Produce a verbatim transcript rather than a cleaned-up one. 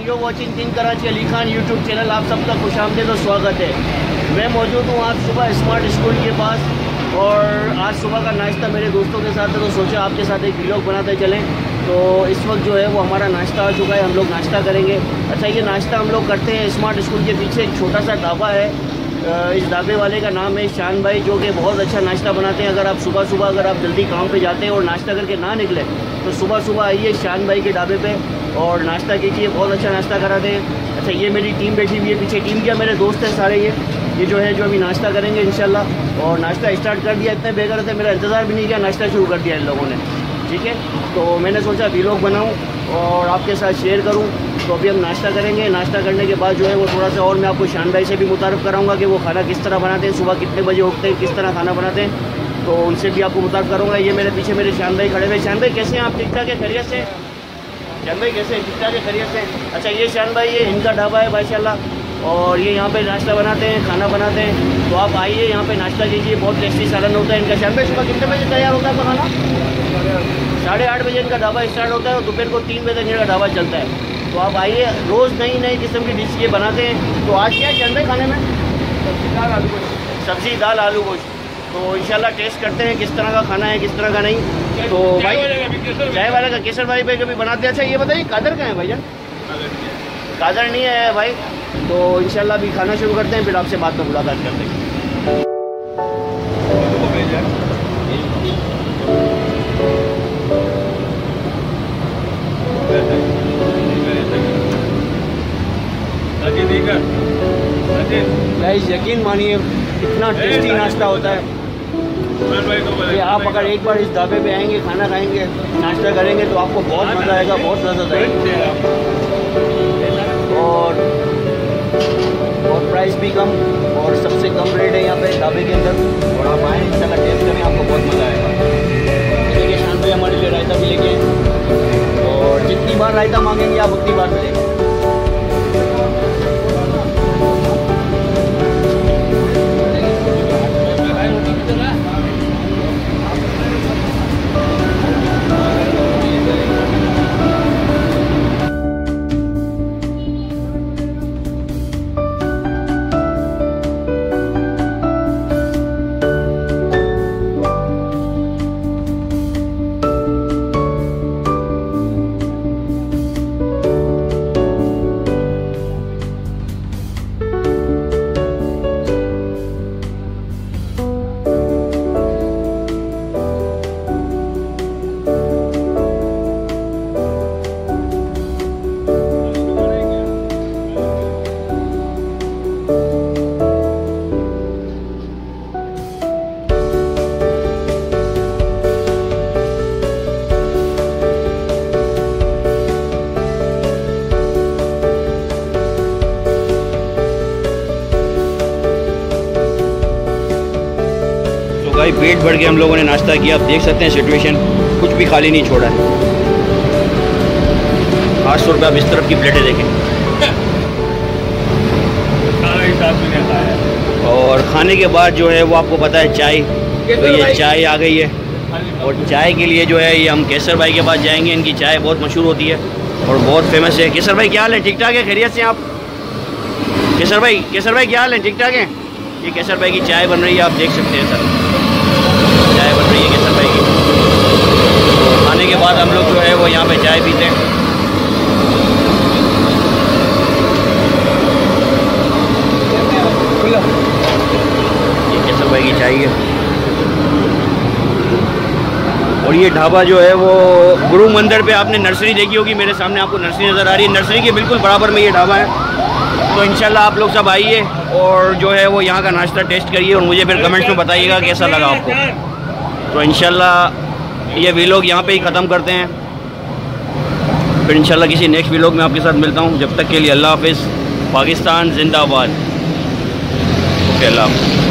You watching king Karachi Ali Khan YouTube channel. आप सबका खुशामदीद और स्वागत है। मैं मौजूद हूँ आज सुबह स्मार्ट स्कूल के पास और आज सुबह का नाश्ता मेरे दोस्तों के साथ है, तो सोचा आपके साथ एक व्लॉग बनाते चलें। तो इस वक्त जो है वो हमारा नाश्ता आ चुका है, हम लोग नाश्ता करेंगे। अच्छा, ये नाश्ता हम लोग करते हैं स्मार्ट स्कूल के पीछे एक छोटा सा ढाबा है। इस ढाबे वाले का नाम है शान भाई, जो कि बहुत अच्छा नाश्ता बनाते हैं। अगर आप सुबह सुबह अगर आप जल्दी काम पे जाते हैं और नाश्ता करके ना निकले तो सुबह सुबह आइए शान भाई के ढाबे पे और नाश्ता कीजिए, बहुत अच्छा नाश्ता कराते हैं। अच्छा, ये मेरी टीम बैठी हुई है पीछे, टीम क्या मेरे दोस्त हैं सारे। ये ये जो है जो अभी नाश्ता करेंगे इंशाल्लाह, और नाश्ता स्टार्ट कर दिया। इतने बेगर थे, मेरा इंतज़ार भी नहीं किया, नाश्ता शुरू कर दिया इन लोगों ने। ठीक है, तो मैंने सोचा व्लॉग बनाऊँ और आपके साथ शेयर करूँ। तो अभी हम नाश्ता करेंगे, नाश्ता करने के बाद जो है वो थोड़ा सा और मैं आपको शान भाई से भी मुतारफ़ कराऊंगा कि वो खाना किस तरह बनाते हैं, सुबह कितने बजे उठते हैं, किस तरह खाना बनाते हैं, तो उनसे भी आपको मुतारफ़ करूँगा। ये मेरे पीछे मेरे शान भाई खड़े हुए। शान भाई कैसे हैं आप? ठीक ठाक है, खैरियत से? शान भाई कैसे हैं? ठीक ठाक है, खैरियत से? अच्छा, ये शान भाई ये इनका ढाबा है माशाल्लाह, और ये यहाँ पे नाश्ता बनाते हैं, खाना बनाते हैं। तो आप आइए यहाँ पे नाश्ता कीजिए, बहुत टेस्टी सालन होता है इनका। शान भाई सुबह कितने बजे तैयार होता है खाना? साढ़े आठ बजे इनका ढाबा स्टार्ट होता है और दोपहर को तीन बजे तक इनका ढाबा चलता है। तो आप आइए, रोज़ नई नई किस्म की डिश ये बनाते हैं। तो आज क्या है शान भाई खाने में? सब्जी दाल आलू गोश्त। सब्जी दाल आलू गोश्त। तो इंशाल्लाह टेस्ट करते हैं किस तरह का खाना है, किस तरह का नहीं। तो भाई चाय वाले का केसर भाई भाई कभी बनाते हैं। अच्छा, ये बताइए कादर का है भैया? कादर नहीं है भाई। तो इंशाल्लाह अभी खाना शुरू करते हैं, फिर आपसे बाद में मुलाकात करते हैं। गाइस यकीन मानिए इतना टेस्टी नाश्ता होता है कि आप अगर एक बार इस ढाबे पे आएंगे, खाना खाएंगे, नाश्ता करेंगे तो आपको बहुत मज़ा आएगा, बहुत लज़्ज़त आएगा। और और प्राइस भी कम और सबसे कम रेट है यहाँ पे ढाबे के अंदर। और आप आएँ इंशाल्लाह टेस्ट करें, आपको बहुत मज़ा आएगा। देखिए शान भाई हमारे लिए रायता भी लेके आए, और जितनी बार रायता मांगेंगे आप उतनी बार मिलेंगे। भाई पेट भर के हम लोगों ने नाश्ता किया। आप देख सकते हैं सिचुएशन, कुछ भी खाली नहीं छोड़ा है। आठ सौ रुपये आप इस तरफ की प्लेटें देखें। और खाने के बाद जो है वो आपको पता है चाय, तो ये चाय आ गई है। और चाय के लिए जो है ये हम केसर भाई के पास जाएंगे। इनकी चाय बहुत मशहूर होती है और बहुत फेमस है। केसर भाई क्या हाल है? ठीक ठाक है, खैरियत से आप? केसर भाई केसर भाई क्या हाल है? ठीक ठाक है। ये केसर भाई की चाय बन रही है, आप देख सकते हैं सर, चाय बन रही है केसर भाई की। तो खाने के बाद हम लोग जो है वो यहाँ पे चाय पीते हैं। ये केसर भाई की चाय है। और ये ढाबा जो है वो गुरु मंदिर पे, आपने नर्सरी देखी होगी, मेरे सामने आपको नर्सरी नज़र आ रही है। नर्सरी के बिल्कुल बराबर में ये ढाबा है। तो इंशाल्लाह आप लोग सब आइए और जो है वो यहाँ का नाश्ता टेस्ट करिए और मुझे फिर कमेंट्स में बताइएगा कैसा लगा आपको। तो इंशाल्लाह ये व्लॉग यहाँ पे ही ख़त्म करते हैं, फिर इंशाल्लाह किसी नेक्स्ट व्लॉग में आपके साथ मिलता हूँ। जब तक के लिए अल्लाह हाफिज़। पाकिस्तान जिंदाबाद। ओके, अल्लाह हाफिज़।